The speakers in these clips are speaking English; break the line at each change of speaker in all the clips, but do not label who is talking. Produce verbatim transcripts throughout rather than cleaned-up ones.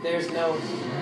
There's no...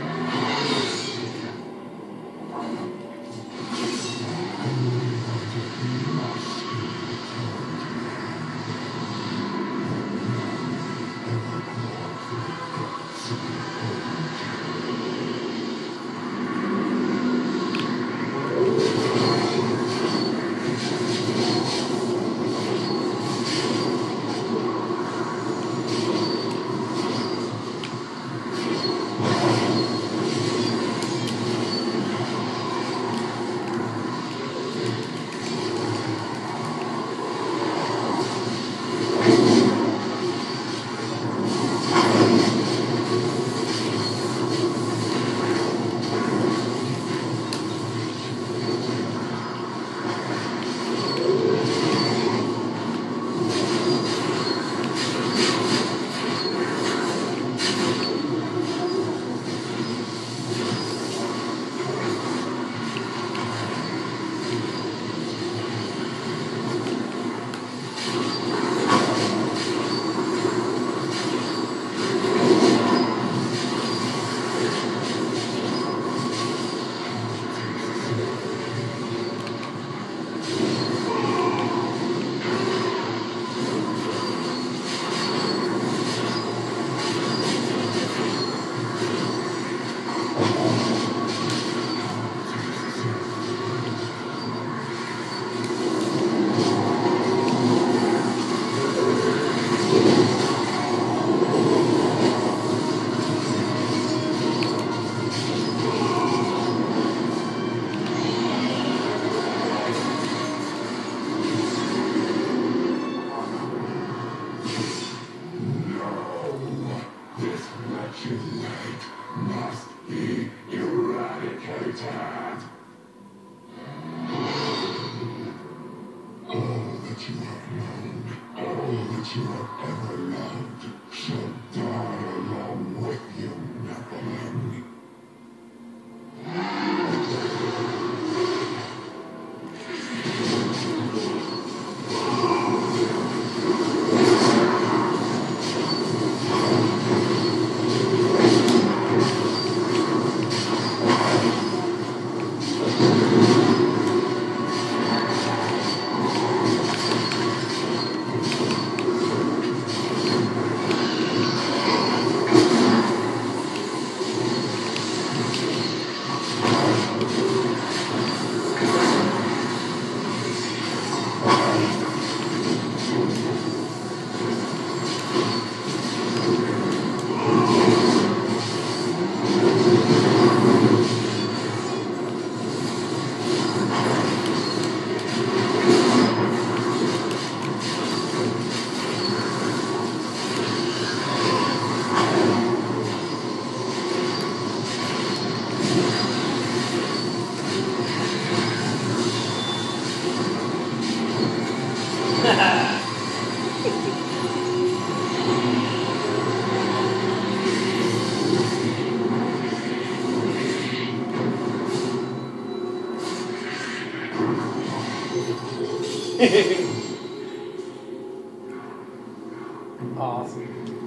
Awesome.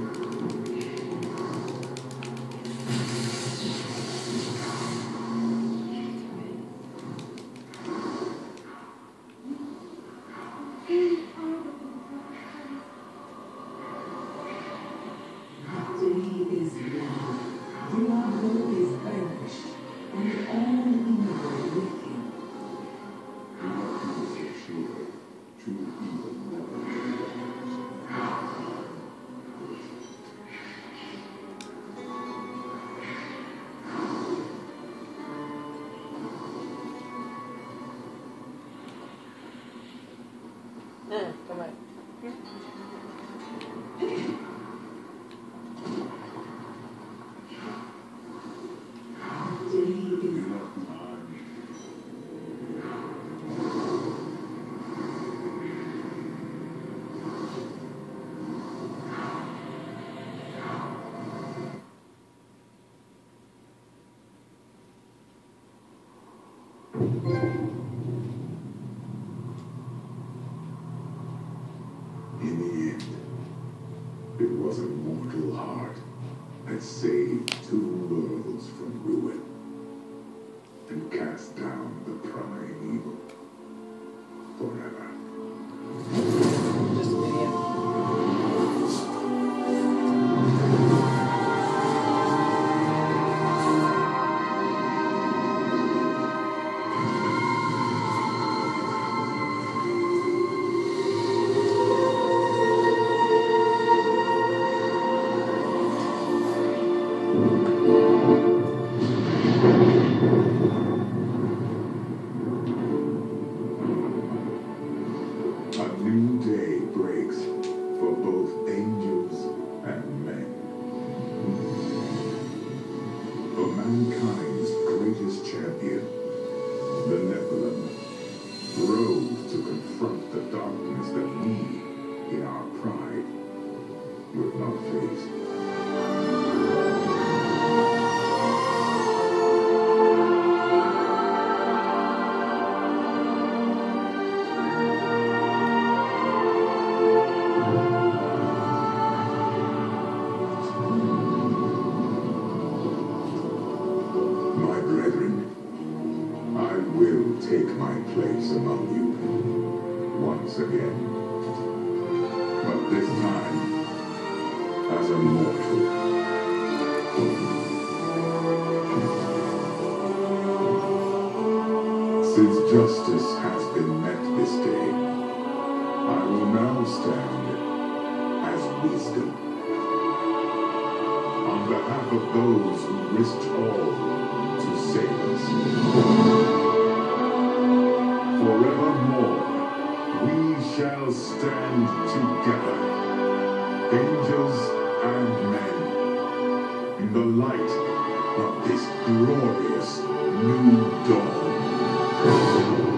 Mm, come on.
In the end, it was a mortal heart that has saved two worlds from ruin and cast down the prime evil forever.
Just an idiot.
A new day breaks for both angels and men. For mankind's greatest champion, the Nephilim, rose to confront the darkness that we, in our pride, would not face. My brethren, I will take my place among you once again, but this time as a mortal. Since justice has been met this day, I will now stand as wisdom. On behalf of those who risked all to save us. Forevermore, we shall stand together, angels and men, in the light of this glorious new dawn.